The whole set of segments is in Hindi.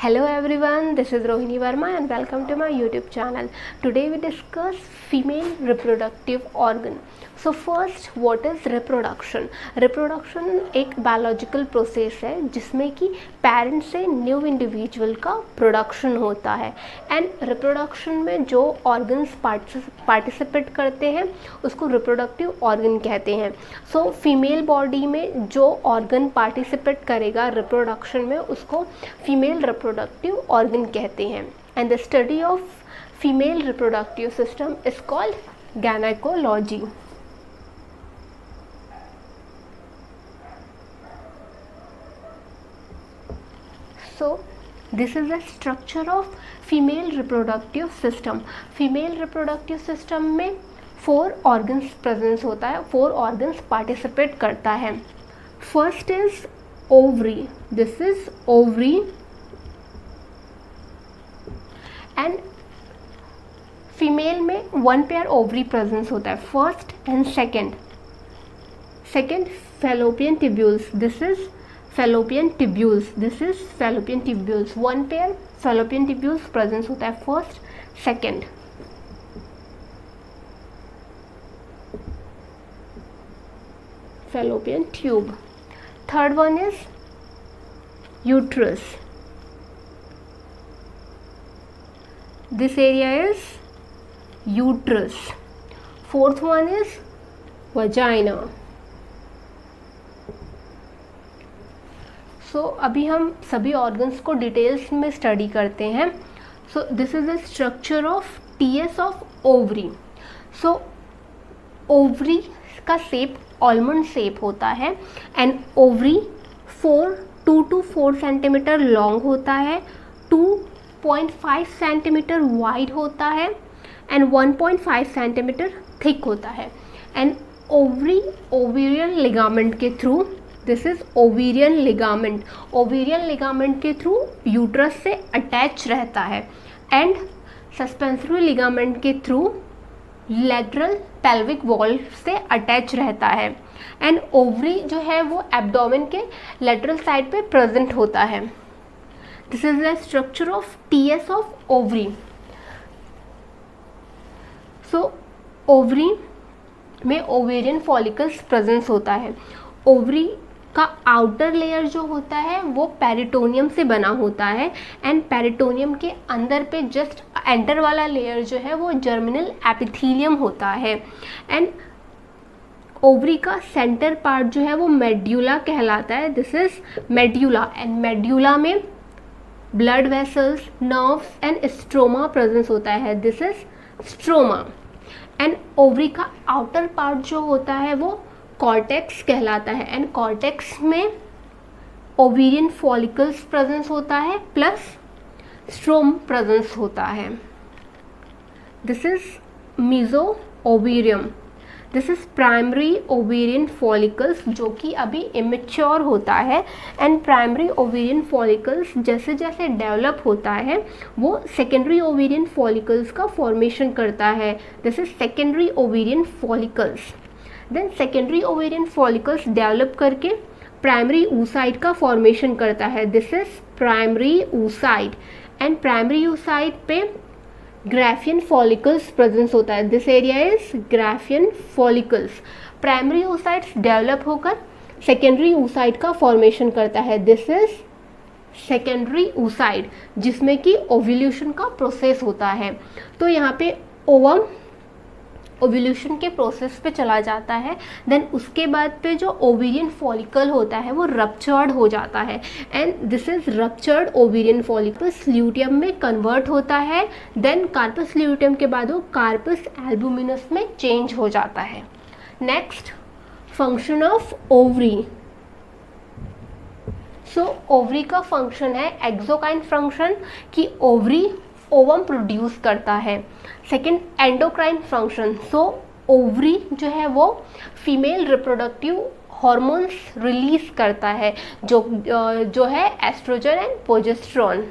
Hello everyone, this is Rohini Verma and welcome to my YouTube channel. Today we discuss female reproductive organ. So first, what is reproduction? Reproduction एक biological process है जिसमें कि parent से new individual का production होता है and reproduction में जो organs participate करते हैं उसको reproductive organ कहते हैं. So female body में जो organ participate करेगा reproduction में उसको female reproductive organ कहते हैं. And the study of female reproductive system is called gynecology. So this is the structure of female reproductive system. Female reproductive system में 4 organs presence होता है, 4 organs participate करता है. First is ovary. This is ovary and female में 1 pair ovary presence होता है. First and second fallopian tubules. This is fallopian tubules. This is fallopian tubules. 1 pair fallopian tubules presence होता है. First, second. Fallopian tube. Third one is uterus. This area is uterus. Fourth one is vagina. सो अभी हम सभी ऑर्गन्स को डिटेल्स में स्टडी करते हैं. So this is the structure of TS of ovary. So ovary का शेप आलमंड शेप होता है and ovary 2 to 4 centimetre long होता है, 2.5 सेंटीमीटर वाइड होता है एंड 1.5 सेंटीमीटर थिक होता है. एंड ओवरी ओवेरियन लिगामेंट के through, this is ovarian ligament, ovarian ligament के थ्रू यूट्रस से अटैच रहता है एंड सस्पेंसरी लिगामेंट के थ्रू लेटरल पेल्विक वॉल से अटैच रहता है. एंड ओवरी जो है वो एब्डोमेन के लेटरल साइड पे प्रेजेंट होता है. This is the structure of TS of ovary. So ovary में ओवेरियन फॉलिकल्स प्रेजेंस होता है. ओवरी का आउटर लेयर जो होता है वो पेरिटोनियम से बना होता है एंड पेरिटोनियम के अंदर पे जस्ट एंटर वाला लेयर जो है वो जर्मिनल एपिथेलियम होता है. एंड ओवरी का सेंटर पार्ट जो है वो मेड्यूला कहलाता है. This is medulla and medulla में blood vessels, nerves and stroma presence होता है. This is stroma. And ovary का आउटर पार्ट जो होता है वो कॉर्टेक्स कहलाता है एंड कॉर्टेक्स में ओवेरियन फॉलिकल्स प्रेजेंस होता है प्लस स्ट्रोम प्रेजेंस होता है. This is mesovarium. This is primary ovarian follicles जो कि अभी इमेच्योर होता है एंड प्राइमरी ओवेरियन फॉलिकल्स जैसे जैसे डेवलप होता है वो सेकेंडरी ओवेरियन फॉलिकल्स का फॉर्मेशन करता है. This is secondary ovarian follicles. Then secondary ovarian follicles develop करके प्राइमरी oocyte का फॉर्मेशन करता है. This is primary oocyte and primary oocyte पे ग्राफियन फॉलिकल्स प्रेजेंस होता है. This area is Graafian follicles. Primary oocytes develop होकर सेकेंडरी oocyte का फॉर्मेशन करता है. दिस इज सेकेंडरी oocyte जिसमें कि ओव्यूलेशन का प्रोसेस होता है. तो यहाँ पे ओवम ओव्यूलेशन के प्रोसेस पे चला जाता है. देन उसके बाद पे जो ओवेरियन फॉलिकल होता है वो रप्चर्ड हो जाता है and this is ruptured ovarian follicle luteum में कन्वर्ट होता है. देन कार्पस ल्यूटियम के बाद वो कार्पस एल्बुमिनस में चेंज हो जाता है. Next, function of ovary. So ovary का फंक्शन है एक्सोक्राइन फंक्शन कि ओवरी ओवम प्रोड्यूस करता है. Second, endocrine function. So ovary जो है वो फीमेल रिप्रोडक्टिव हॉर्मोन्स रिलीज करता है जो है oestrogen and progesterone.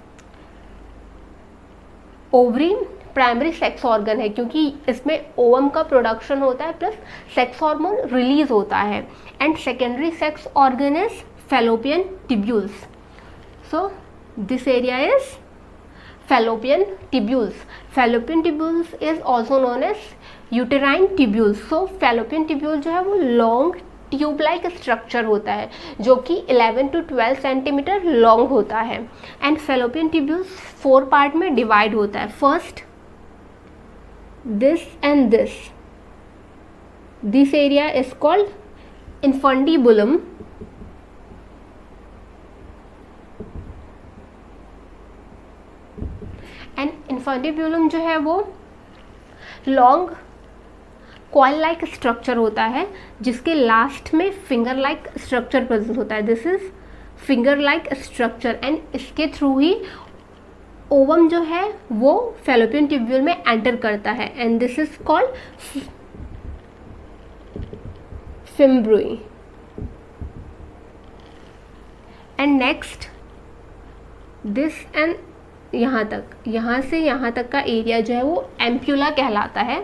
Ovary primary sex organ है क्योंकि इसमें ओवम का प्रोडक्शन होता है प्लस सेक्स हार्मोन रिलीज होता है. And secondary sex organ is fallopian tubules. So this area is fallopian tubules. Fallopian tubules is also known as uterine tubules. So fallopian tubule जो है वो लॉन्ग ट्यूब लाइक स्ट्रक्चर होता है जो कि 11 to 12 सेंटीमीटर लॉन्ग होता है. एंड fallopian tubules 4 पार्ट में डिवाइड होता है. First this and this area is called infundibulum. And infundibulum जो है वो लॉन्ग कॉइल लाइक स्ट्रक्चर होता है जिसके लास्ट में फिंगर लाइक स्ट्रक्चर प्रेजेंट होता है. This is finger like structure and इसके थ्रू ही ओवम जो है वो फैलोपियन ट्यूब्यूल में एंटर करता है. And this is called fimbriae. And next this and यहाँ से यहाँ तक का एरिया जो है वो एम्प्यूला कहलाता है.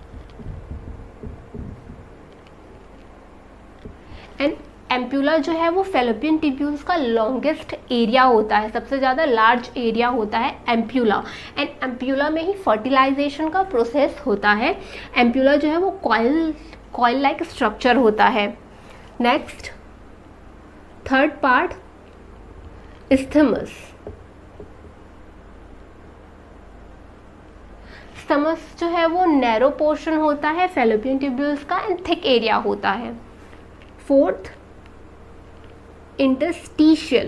एंड एम्प्यूला जो है वो फैलोपियन ट्यूब्यूल्स का लॉन्गेस्ट एरिया होता है, सबसे ज़्यादा लार्ज एरिया होता है एम्प्यूला. एंड एम्प्यूला में ही फर्टिलाइजेशन का प्रोसेस होता है. एम्प्यूला जो है वो कॉइल लाइक स्ट्रक्चर होता है. Next third part isthmus. Isthmus जो है वो नैरो पोर्शन होता है फैलोपियन ट्यूब्यूल्स का एंड थिक एरिया होता है. Fourth interstitial.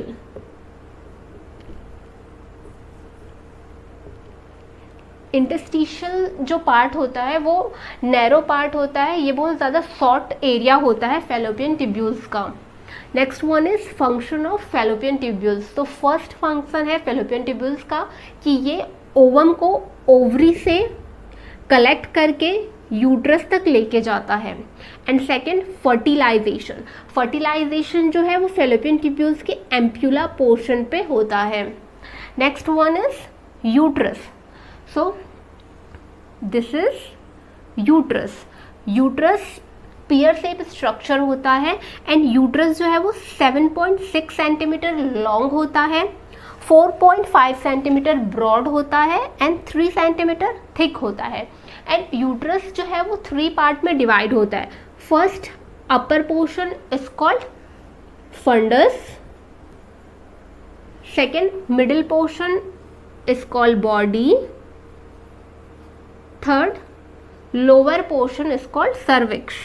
इंटरस्टिशियल जो पार्ट होता है वो नैरो पार्ट होता है. ये बहुत ज़्यादा शॉर्ट एरिया होता है फैलोपियन ट्यूब्यूल्स का. Next one is function of fallopian tubules. तो फर्स्ट फंक्शन है फैलोपियन ट्यूब्यूल्स का कि ये ओवम को ओवरी से कलेक्ट करके यूट्रस तक लेके जाता है. And second fertilisation. फर्टिलाइजेशन जो है वो फैलोपियन ट्यूब्यूल्स के एम्प्यूला पोर्शन पे होता है. Next one is uterus. So this is uterus. Uterus pear shape structure होता है एंड यूट्रस जो है वो 7.6 सेंटीमीटर लॉन्ग होता है, 4.5 सेंटीमीटर ब्रॉड होता है एंड 3 सेंटीमीटर थिक होता है. एंड यूट्रस जो है वो 3 पार्ट में डिवाइड होता है. First upper portion is called fundus. Second middle portion is called body. Third lower portion is called cervix.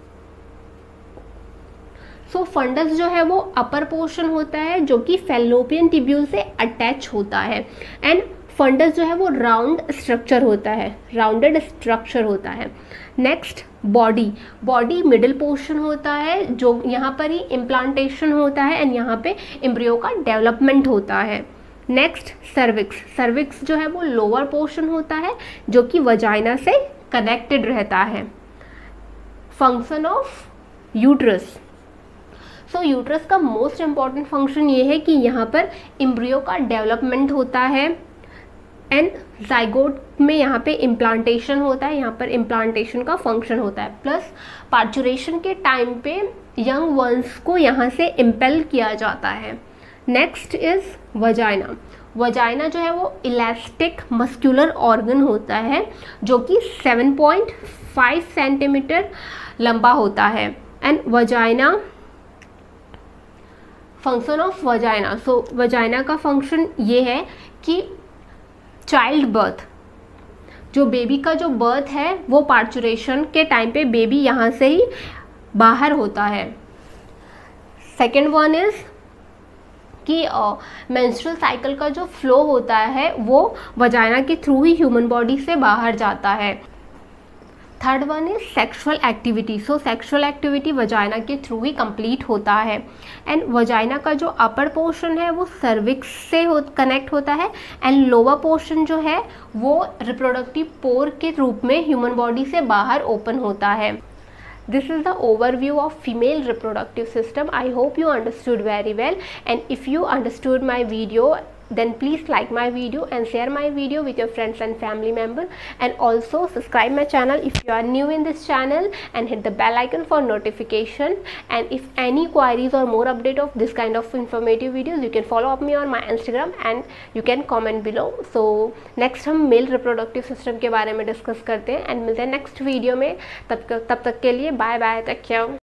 So fundus जो है वो अपर पोर्शन होता है जो कि फैलोपियन ट्यूब्यूल से अटैच होता है. एंड फंडस जो है वो राउंड स्ट्रक्चर होता है, राउंडेड स्ट्रक्चर होता है. Next body. Body middle portion होता है जो यहाँ पर ही इम्प्लांटेशन होता है एंड यहाँ पे एम्ब्रियो का डेवलपमेंट होता है. Next cervix. सर्विक्स जो है वो लोअर पोर्शन होता है जो कि वजाइना से कनेक्टेड रहता है. Function of uterus. So uterus का मोस्ट इम्पॉर्टेंट फंक्शन ये है कि यहाँ पर एम्ब्रियो का डेवलपमेंट होता है एंड जाइगोट में यहाँ पे इम्प्लांटेशन होता है. यहाँ पर इम्प्लांटेशन का फंक्शन होता है. प्लस पार्चुरेशन के टाइम पे यंग वंस को यहाँ से इम्पेल किया जाता है. Next is vagina. वजाइना जो है वो इलास्टिक मस्कुलर ऑर्गन होता है जो कि 7.5 सेंटीमीटर लंबा होता है. And vagina function of vagina. So vagina का फंक्शन ये है कि चाइल्ड बर्थ, जो बेबी का जो बर्थ है वो पार्चुरेशन के टाइम पे बेबी यहाँ से ही बाहर होता है. सेकेंड वन इज कि मेंस्ट्रुअल साइकिल का जो फ्लो होता है वो वजाइना के थ्रू ही ह्यूमन बॉडी से बाहर जाता है. Third one is sexual activity. So sexual activity vagina के थ्रू ही कंप्लीट होता है. एंड वजाइना का जो अपर पोर्शन है वो सर्विक्स से कनेक्ट होता है एंड लोअर पोर्शन जो है वो रिप्रोडक्टिव पोर के रूप में ह्यूमन बॉडी से बाहर ओपन होता है. This is the overview of female reproductive system. I hope you understood very well, and if you understood my video then please like my video and share my video with your friends and family member, and also subscribe my channel if you are new in this channel, and hit the bell icon for notification. And if any queries or more update of this kind of informative videos, you can follow up me on my Instagram and you can comment below. So next हम मेल रिप्रोडक्टिव सिस्टम के बारे में डिस्कस करते हैं एंड मिलते हैं नेक्स्ट वीडियो में. तब तक के लिए बाय बाय, टेक केयर.